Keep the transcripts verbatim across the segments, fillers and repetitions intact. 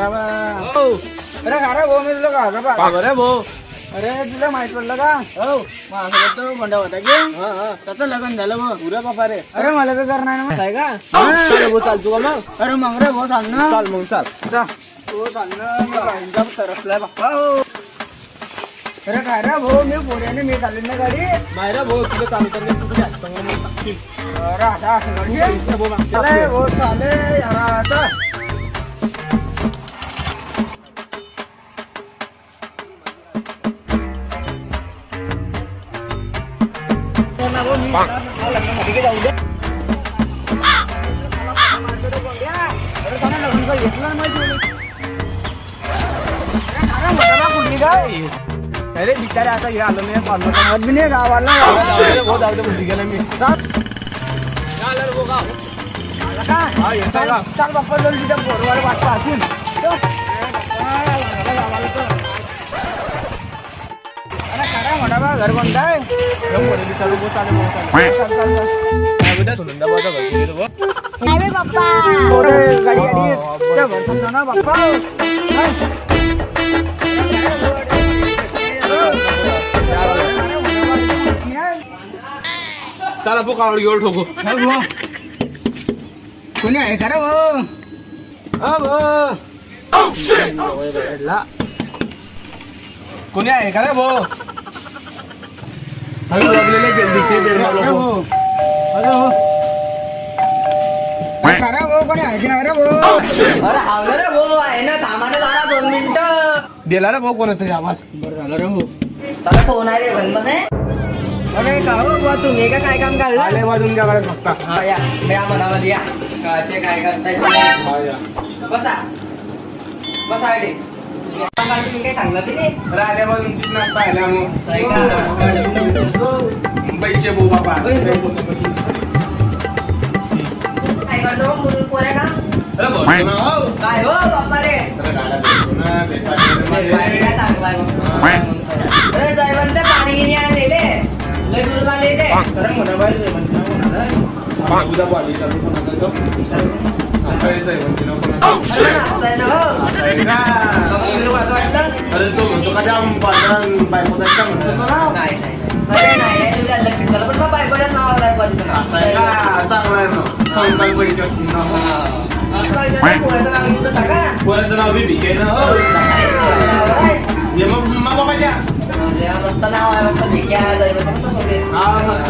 मोठा बा हो. अरे खरं भाऊ मी तुला का बरं भाऊ. अरे तुला माहित पडलं का हो माझ्यासोबत तो बंडा होता की त्याचं लग्न झालं मग पुऱ्या बापा रे. अरे मला काय करणार ना आहे का भाऊ चालतो का मग. अरे मग रे भाऊ चाल ना चाल मग चाल हो चाल ना तरसलाय बाप्पा हो. अरे काय रे भाऊ मी पुण्याने मी चालली ना गाडी बाहेर भाऊ तुला चालू करणे तुझं जास्त अरे आता असं गाडी भाऊ चाले यार आता जाऊ दे. अरे बिचारे आता हे आलो मी पार्लर नाही गावाला जाऊ दे बुद्धी गेला मी चाल बाप्पा जाऊन तिच्या पोरवाला वाटतं असून मोठा बा घर कोणता आहे चालू नाही बाप्पा गाडी गाडी ना बाप्पा चला पो कावड घेऊन ठोको कोणी आहे का रे भाऊ कोणी आहे का रे भाऊ. दोन मिनिटं दिला रे भाऊ कोणतरी आवाज. बरं झालं रे भाऊ. चला फोन आहे रे बंद मध्ये. अरे का हो बुवा तुम्ही का काय काम काढलं. आले वाजून घ्या बरं फक्त. हा या या मनामध्ये या काय काय करताय बसा बसा रे. तुम्ही काय सांगलं ते राहिले वाजून चिकनात पाहिल्या मग मुंबईचे भाऊ बाबा काय करतो मुलं पोऱ्या का काय हो बाप्पा रे काय चांगला अरे जयवंत पाणी गिनी आणलेले लय दूर झाले ते मोठा बाई उद्या पाणी चालू अरे तो म्हणतो का त्या बायको जायचा म्हणतो ना. नाही नाही नाही तुला लक्षात झालं पण बायकोच्याच नावाला पाहिजे चांगला आहे ना संकाल पैसे असतील ना पोऱ्याचं नाव घेऊन सांगा. पोराचं नाव बी भिके ना मग मामा पाहिजे मस्त नाव आहे फक्त भिक्या जयवंत हा मस्त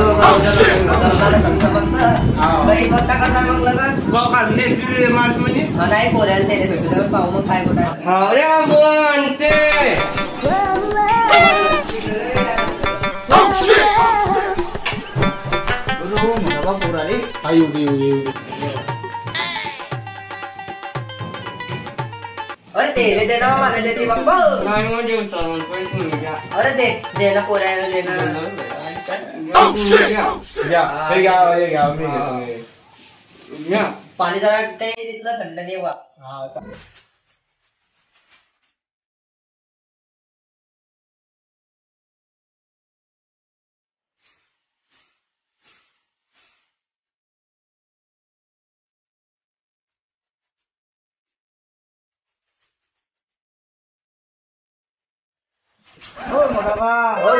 गरीब फक्त करणार मग लग्न मार्च म्हणजे नाही पोऱ्याला त्याने भेटू पाहू मग काय कुठं अरे ते दे ना मला देते बाप्पा अरे दे दे ना पोऱ्याला दे ना पाणी जरा ते तिथलं थंड नाही वा. हो मोठा बा हो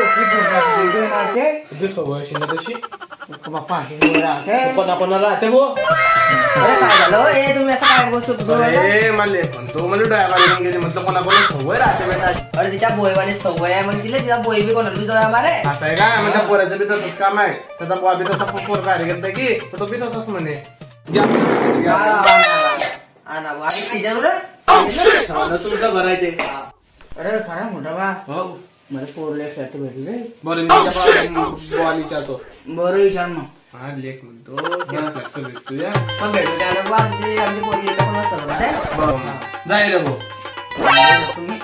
तशी बाप्पा पण राहते भो. अरे काय झालं ए तुम्ही असं काय बोलतो म्हणले पण तो मला ड्रायव्हर गेले म्हटलं कोणा कोणा सवय राहते बेटा. अरे तिच्या बोयवाली सवय आहे मग तिला तिचा बोय बी कोणाला बी जाऊ मारे असं आहे का म्हणजे पोराचं बी तसंच काम आहे त्याचा बुवा बी तसा पोर कार्य करता की तो बी तसंच म्हणे तुमचं घर आहे ते. अरे खरा मोठा बा मला पोरले साठी भेटले बरं बॉल विचारतो बरं विचार ना हा लेख म्हणतो तुझ्या पण भेटू द्यायला आमची आमची पोरगी येतं पण असतं जाय रे भाऊ तुम्ही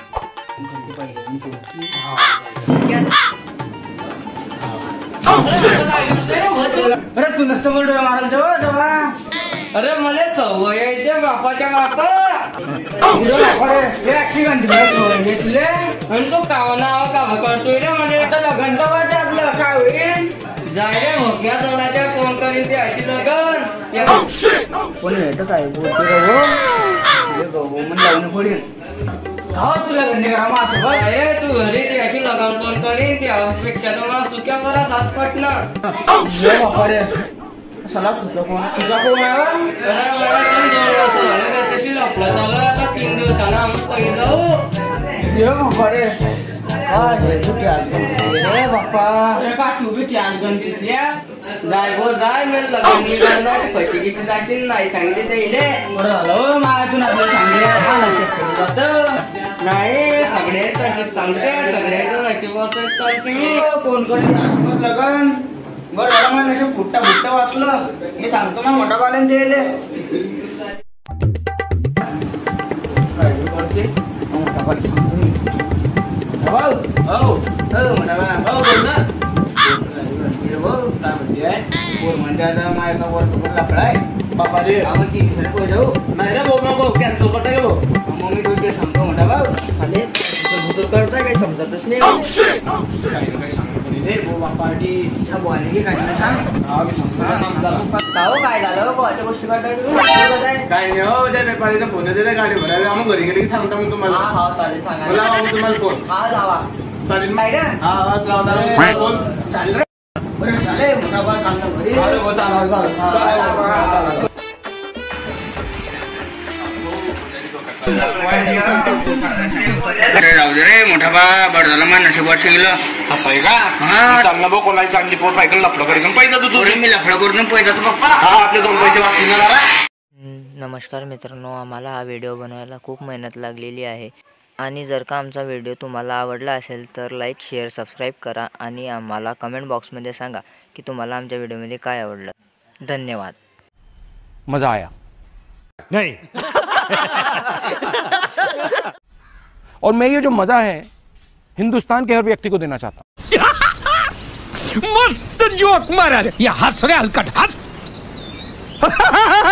अरे तू नसतं बोल मारायला जेव्हा अरे मला सवय यायचे बापाच्या बापा ऍक्सिडेंट घेतले आणि तो कावना काम करतोय रे म्हणजे आता घंटा वाटे आपलं काय होईल जाय रे मोठ्या तोंडाच्या कोण करीन ते अशी लगन कोणी येतं काय बोलतो लावून पडेल हा तुला घरी करा माझं बघ. अरे तू घरी ती अशी लगाम कोण करी ती पेक्षा तुम्हाला सुक्या बरा सात पट ना. बापा रे सला सुद्धा कोण सुद्धा कोण आहे बा? अरे मला दोन दोन वर्ष झाले तशी लफला चालू आहे. आता तीन दिवसानं आम्ही पहिले जाऊ. ये बापा रे काय हे तू त्याच गणपती रे बाप्पा. अरे का तू बी त्याच गणपतीतल्या जाय गो जाय मी लग्न मी करणार पैसे किती जाशील नाही सांगितले ते इले. बरं झालं माझ्यातून आपल्याला सांगितलं हा लक्षात ठेवलं जातं. नाही सगळे तसेच सांगते सगळ्याचं नशिबाचं तर तुम्ही कोण कोण लगन बरं झालं मला नशीब फुट्टा फुट्टा वाचलं. मी सांगतो ना मोठा बालन दिले मोठा बाल सांगतो मी. भाऊ हो मोठा बा हो बोल ना. काय म्हणते बोल म्हणते आता माझ्या वरती पण लफडाय बापा रे आपण तीन सर पोय जाऊ नाही रे भाऊ नको कॅन्सल करता गेलो. मग मी तुझे सांगतो मोठा भाऊ चालेल भूतर करताय काही समजतच नाही. काही काही सांगतो रे भाऊ बापा बोलायची काय नाही सांग. हा मी सांगतो. काहो काय झालं गो अशा गोष्टी करताय तुम्ही. काय नाही हो त्या व्यापारीचा फोन येते गाडी भरायला आम्ही घरी गेली की सांगतो मी हा तुम्हाला. हा चालेल सांगा बोला आम्ही तुम्हाला फोन हा जावा चालेल काय रे हा हा लावता फोन. चाल रे बरं चालेल मोठा भाऊ चांगला घरी अरे हो चालेल चालेल चालेल. अरे राहू दे रे मोठा बा बरं झालं माझ्या नशिबात शिकलं. असं आहे का हा. चांगला भाऊ कोणाची चांगली पोट पाहिजे लफडं करून पाहिजे तू थोडे मी लफडा करून पैदा तो पप्पा हा आपले दोन पैसे वाचले ना. नमस्कार मित्रांनो, आम्हाला हा व्हिडिओ बनवायला खूप मेहनत लागलेली आहे आणि जर का आमचा व्हिडिओ तुम्हाला आवडला असेल तर लाईक शेअर सबस्क्राईब करा आणि आम्हाला कमेंट बॉक्समध्ये सांगा की तुम्हाला आमच्या व्हिडिओमध्ये काय आवडलं. धन्यवाद. मजा आया नहीं और मैं ये जो मजा है हिंदुस्तान के हर व्यक्ति को देना चाहता हूं. मस्त जोक मारा रे. या हंस रे हलकट हंस.